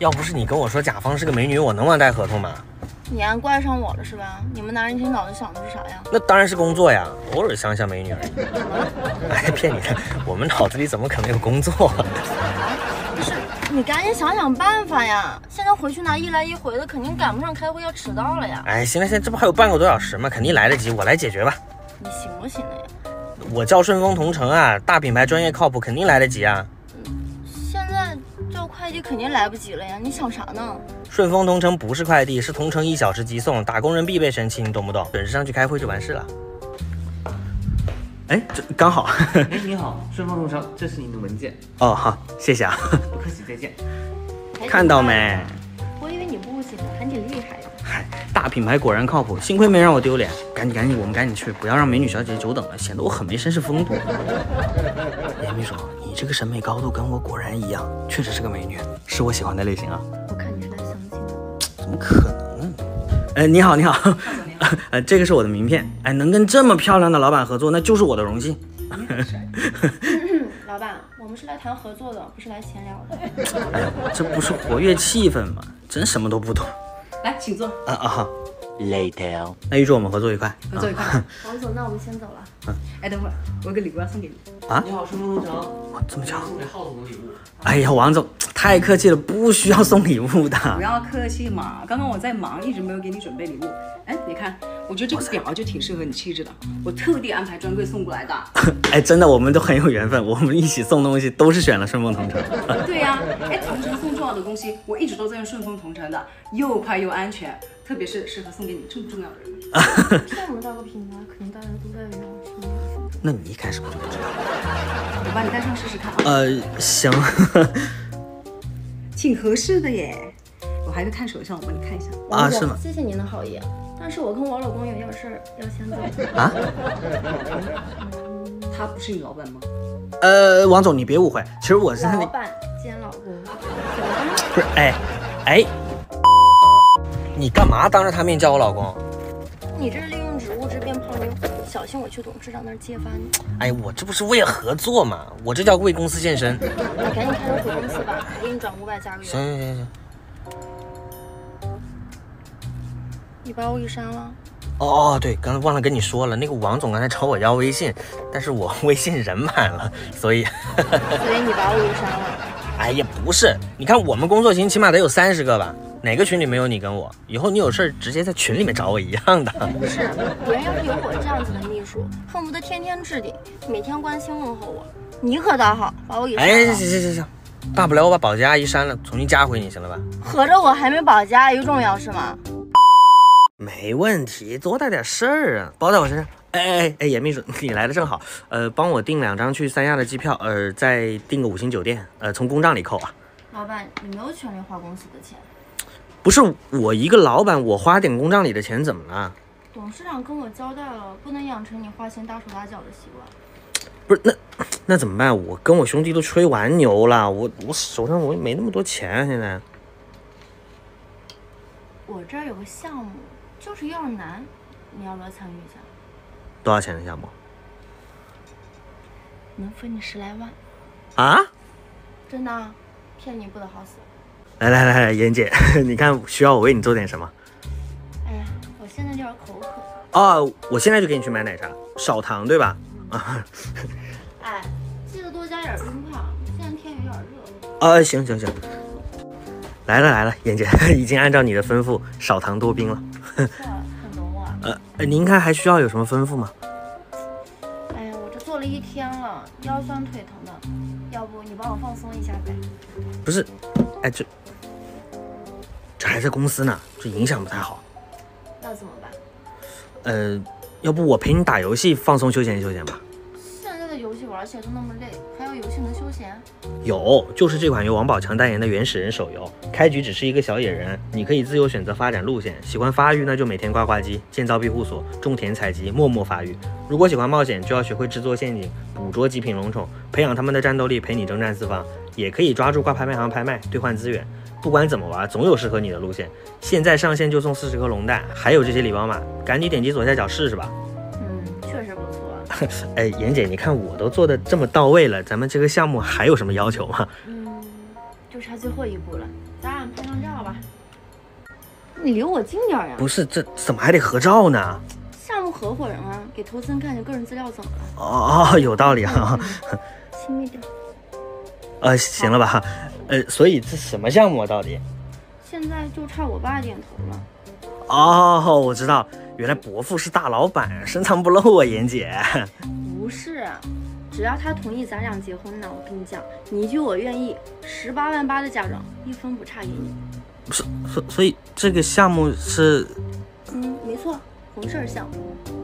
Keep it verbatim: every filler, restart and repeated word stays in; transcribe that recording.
要不是你跟我说甲方是个美女，我能忘带合同吗？ 你还怪上我了是吧？你们男人一天脑子想的是啥呀？ 那当然是工作呀，偶尔想想美女而已。哎，骗你的，我们脑子里怎么可能有工作？ 不是，你赶紧想想办法呀！现在回去拿一来一回的，肯定赶不上开会，要迟到了呀。 哎，行了行了，这不还有半个多小时吗？肯定来得及，我来解决吧。 你行不行的呀？ 我叫顺丰同城啊，大品牌专业靠谱，肯定来得及啊。 现在叫快递肯定来不及了呀，你想啥呢？ 顺丰同城不是快递，是同城一小时即送，打工人必备神器，你懂不懂？准时上去开会就完事了。哎，这刚好。 哎，你好，顺丰同城，这是您的文件。 哦，好，谢谢啊。 不客气，再见。 看到没？ 我以为你不行呢，还挺厉害的。 嗨，大品牌果然靠谱，幸亏没让我丢脸。赶紧赶紧，我们赶紧去，不要让美女小姐久等了，显得我很没绅士风度。严秘书，你这个审美高度跟我果然一样，确实是个美女，是我喜欢的类型啊。 我看你是来相亲的。 怎么可能呢？呃，你好，你好，呃，这个是我的名片。哎，能跟这么漂亮的老板合作，那就是我的荣幸。 老板，我们是来谈合作的，不是来闲聊的。 哎呀，这不是活跃气氛吗？真什么都不懂。 来，请坐。 啊啊好。 Later。 那预祝我们合作愉快。 合作愉快。 王总，那我们先走了。 嗯。 哎，等会儿，我有个礼物要送给你。 啊？ 你好，顺丰同城。 哇，这么巧。 送给浩总的礼物。 哎呀，王总太客气了，不需要送礼物的。 不要客气嘛，刚刚我在忙，一直没有给你准备礼物。哎，你看，我觉得这个表就挺适合你气质的，我特地安排专柜送过来的。 哎，真的，我们都很有缘分，我们一起送东西都是选了顺丰同城。 对呀、啊，哎，同城送重要的东西，我一直都在用顺丰同城的，又快又安全，特别是适合送给你这么重要的人。 这么大个品牌，肯定大家都在用，是吗？ 那你一开始不就知道？ 我把你带上试试看啊。 呃，行。 挺合适的耶，我还在看手相，我帮你看一下。 啊，是吗？ 谢谢您的好意，但是我跟我老公有点事儿要先走。 啊？ 他不是你老板吗？ 呃，王总，你别误会，其实我是老板兼老公。 不是，哎，哎，你干嘛当着他面叫我老公？ 你这是利用职务之便泡妞，小心我去董事长那儿揭发你。 哎，我这不是为了合作嘛，我这叫为公司献身。 那赶紧开车回公司吧，我给你转五百加个油。 行行行行。 你把我给删了？ 哦哦，对，刚才忘了跟你说了，那个王总刚才找我要微信，但是我微信人满了，所以。 所以你把我给删了？ 哎呀，不是，你看我们工作群起码得有三十个吧，哪个群里没有你跟我？以后你有事直接在群里面找我一样的。 不是，别人要是有我这样子的秘书，恨不得天天置顶，每天关心问候我。你可倒好，把我给删了。 哎，行行行行，大不了我把保洁阿姨删了，重新加回你，行了吧？ 合着我还没保洁阿姨重要是吗？ 没问题，多大点事儿啊，包在我身上。哎哎哎，严秘书，你来的正好，呃，帮我订两张去三亚的机票，呃，再订个五星酒店，呃，从公账里扣啊。 老板，你没有权利花公司的钱。 不是我一个老板，我花点公账里的钱怎么了？ 董事长跟我交代了，不能养成你花钱大手大脚的习惯。 不是，那那怎么办？我跟我兄弟都吹完牛了，我我手上我也没那么多钱，现在。 我这儿有个项目，就是有点难，你要不要参与一下？ 多少钱的项目？ 能分你十来万。 啊？ 真的，骗你不得好死。 来来来来，妍姐，你看需要我为你做点什么？ 哎呀，我现在有点口渴。 哦，我现在就给你去买奶茶，少糖对吧？啊。 哎，记得多加点冰块，现在天有点热。 啊，行行行。来了来了，妍姐已经按照你的吩咐少糖多冰了。 很懂我。 呃，您看还需要有什么吩咐吗？ 哎呀，我这做了一天了，腰酸腿疼的，要不你帮我放松一下呗？ 不是，哎这这还在公司呢，这影响不太好。 那怎么办？ 呃，要不我陪你打游戏放松休闲休闲吧？ 现在的游戏玩起来都那么累，还有游戏能休闲？ 有，就是这款由王宝强代言的原始人手游。开局只是一个小野人，你可以自由选择发展路线。喜欢发育那就每天呱呱机、建造庇护所、种田采集，默默发育。如果喜欢冒险，就要学会制作陷阱、捕捉极品龙宠，培养他们的战斗力，陪你征战四方。也可以抓住挂拍卖行拍卖，兑换资源。不管怎么玩，总有适合你的路线。现在上线就送四十颗龙蛋，还有这些礼包码，赶紧点击左下角试试吧。 嗯，确实不错。 哎，妍姐，你看我都做的这么到位了，咱们这个项目还有什么要求吗？ 嗯，就差最后一步了， 咱俩拍张照吧。你离我近点呀！ 不是，这怎么还得合照呢？ 项目合伙人啊，给投资人看着个人资料怎么了？ 哦，有道理啊。 亲密点。 呃，行了吧？呃，所以这什么项目啊？到底？ 现在就差我爸点头了。 哦，我知道，原来伯父是大老板，深藏不露啊，妍姐。 不是，只要他同意咱俩结婚呢，我跟你讲，你一句我愿意，十八万八的嫁妆，一分不差给你。 不是，所所以这个项目是， 嗯，没错，红事儿项目。